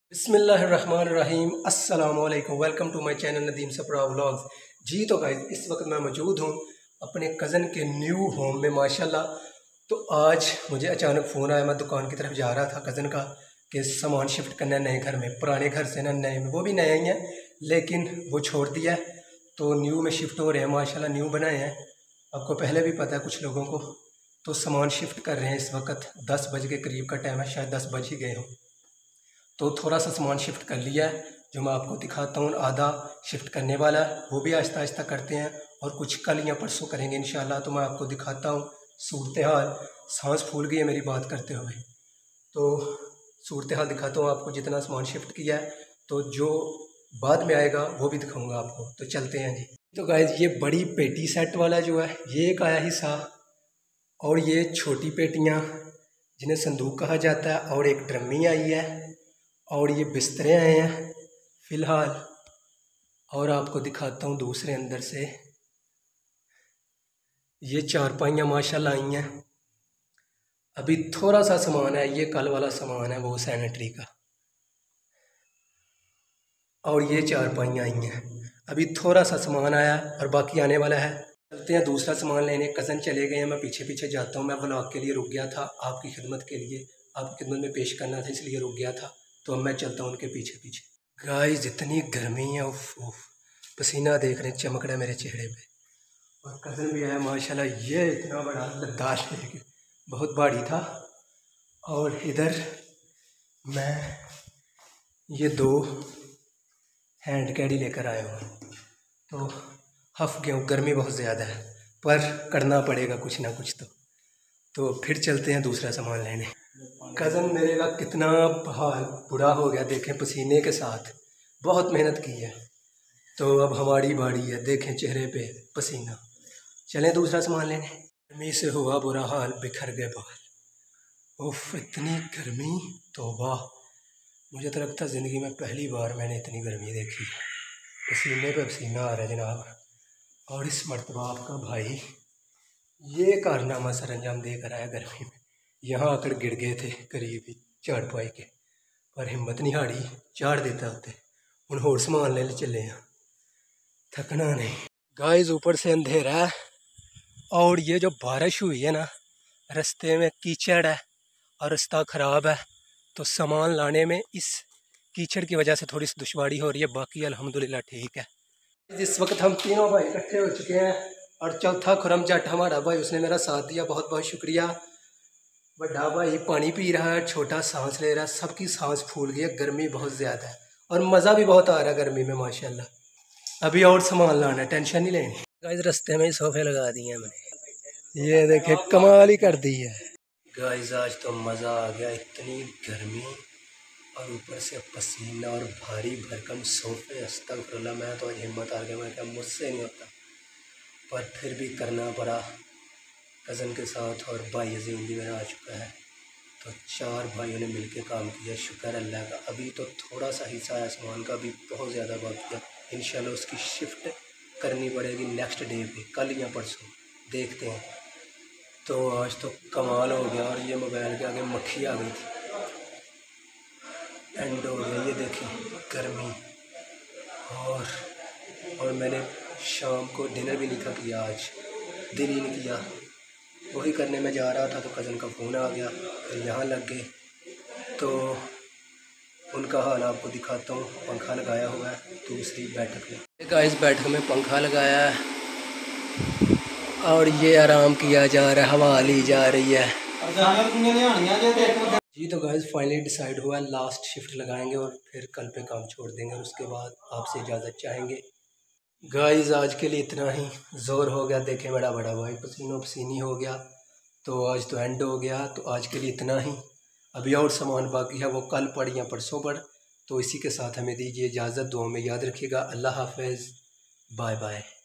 बिस्मिल्लाहिर्रहमानिर्रहीम अस्सलाम वालेकुम। Welcome to my channel Nadeem Sapra vlogs. जी तो गाइस, इस वक्त मैं मौजूद हूँ अपने कज़न के न्यू होम में माशाल्लाह। तो आज मुझे अचानक फ़ोन आया, मैं दुकान की तरफ जा रहा था कज़न का कि सामान शिफ्ट करना है नए घर में, पुराने घर से ना नए में। वो भी नए ही हैं लेकिन वो छोड़ दिया है तो न्यू में शिफ्ट हो रहे हैं। माशाल्लाह न्यू बनाए हैं, आपको पहले भी पता है कुछ लोगों को। तो सामान शिफ्ट कर रहे हैं। इस वक्त 10 बजे के करीब का टाइम है, शायद 10 बज ही गए हों। तो थोड़ा सा सामान शिफ्ट कर लिया है जो मैं आपको दिखाता हूँ। आधा शिफ्ट करने वाला है, वो भी आहिस्ता आहिस्ता करते हैं और कुछ कल या परसों करेंगे इंशाल्लाह। तो मैं आपको दिखाता हूँ सूरत हाल। सांस फूल गई है मेरी बात करते हुए। तो सूरत हाल दिखाता हूँ आपको, जितना सामान शिफ्ट किया है। तो जो बाद में आएगा वो भी दिखाऊँगा आपको। तो चलते हैं जी। तो गाइस, ये बड़ी पेटी सेट वाला जो है ये एक आया हिस्सा, और ये छोटी पेटियाँ जिन्हें संदूक कहा जाता है, और एक ड्रमी आई है, और ये बिस्तरे आए हैं फ़िलहाल। और आपको दिखाता हूँ दूसरे अंदर से, ये चारपाइयाँ माशाल्लाह आई हैं। अभी थोड़ा सा सामान है, ये कल वाला सामान है वो सैनिटरी का, और ये चारपाइयाँ आई हैं। अभी थोड़ा सा सामान आया और बाकी आने वाला है। चलते हैं दूसरा सामान लेने। कज़न चले गए हैं, मैं पीछे पीछे जाता हूँ। मैं व्लॉग के लिए रुक गया था, आपकी खिदमत के लिए, आपकी खिदमत में पेश करना था, इसलिए रुक गया था। तो अब मैं चलता हूँ उनके पीछे पीछे। गाइस, इतनी गर्मी है, उफ उफ, पसीना देख रहे चमक रहा है मेरे चेहरे पे। और कज़न भी आया माशाल्लाह, ये इतना बड़ा लद्दाख लेके बहुत भारी था। और इधर मैं ये 2 हैंड कैडी लेकर आया हूँ। तो हफ गया हूँ, गर्मी बहुत ज़्यादा है पर करना पड़ेगा कुछ ना कुछ। तो फिर चलते हैं दूसरा सामान लेने। कज़न मेरे का कितना हाल बुरा हो गया देखें, पसीने के साथ बहुत मेहनत की है। तो अब हमारी बारी है, देखें चेहरे पे पसीना। चलें दूसरा सामान लेने। गर्मी से हुआ बुरा हाल, बिखर गए बाल। उफ, इतनी गर्मी, तौबा। मुझे तो लगता है ज़िंदगी में पहली बार मैंने इतनी गर्मी देखी है। पसीने पे पसीना आ रहा है जनाब। और इस मरतबा आपका भाई ये कारनामा सर अंजाम दे कर आया गर्मी में। यहाँ आकर गिर गए थे करीब ही चारपाई के, पर हिम्मत नहीं हारी, चार देता होते। उन होर सामान ले चले हैं, थकना नहीं। गाइस, ऊपर से अंधेरा है और ये जो बारिश हुई है ना, रास्ते में कीचड़ है और रास्ता ख़राब है। तो सामान लाने में इस कीचड़ की वजह से थोड़ी सी दुश्वारी हो रही है, बाकी अल्हम्दुलिल्लाह ठीक है। इस वक्त हम तीनों भाई इकट्ठे हो चुके हैं और चौथा खुरम जट हमारा भाई, उसने मेरा साथ दिया, बहुत बहुत शुक्रिया। बड़ा भाई पानी पी रहा है, छोटा सांस ले रहा है, सबकी सांस फूल गई है, गर्मी बहुत ज़्यादा है और मज़ा भी बहुत आ रहा है गर्मी में माशाल्लाह। अभी और सामान लाना है, टेंशन नहीं लेनी। गाइस, रास्ते में ही सोफे लगा दिए हैं मैंने, ये देखे कमाल ही कर दी है। गाइस, आज तो मज़ा आ गया, इतनी गर्मी और ऊपर से पसीना और भारी भरकम सोफे। अस्तगफुरुल्लाह, मैं तो आज हिम्मत आ गया, मैं क्या मुझसे नहीं होता, पर फिर भी करना पड़ा कज़न के साथ। और भाई अजीम भी मेरा आ चुका है, तो 4 भाइयों ने मिलकर काम किया, शुक्र अल्लाह का। अभी तो थोड़ा सा हिस्सा आया सामान का, अभी बहुत ज़्यादा बाकी है। इंशाल्लाह उसकी शिफ्ट करनी पड़ेगी नेक्स्ट डे पे, कल या परसों, देखते हैं। तो आज तो कमाल हो गया। और ये मोबाइल के आगे मक्खी आ गई थी, एंड हो गया, ये देखें गर्मी। और मैंने शाम को डिनर भी नहीं था किया, आज दिन ही नहीं किया। वही करने में जा रहा था तो कज़न का फ़ोन आ गया, फिर यहाँ लग गए। तो उनका हाल आपको दिखाता हूँ। पंखा लगाया हुआ है दूसरी बैठक में। गाइस, बैठक में पंखा लगाया है और ये आराम किया जा रहा है, हवा ली जा रही है जी। तो गाइस, फाइनली डिसाइड हुआ, लास्ट शिफ्ट लगाएंगे और फिर कल पे काम छोड़ देंगे और उसके बाद आपसे इजाज़त चाहेंगे। गाइस, आज के लिए इतना ही, ज़ोर हो गया, देखें बड़ा भाई पसीनो पसीनी हो गया। तो आज तो एंड हो गया, तो आज के लिए इतना ही। अभी और सामान बाकी है, वो कल पढ़ या परसों पढ़। तो इसी के साथ हमें दीजिए इजाज़त, दुआ में याद रखिएगा। अल्लाह हाफ़िज़, बाय बाय।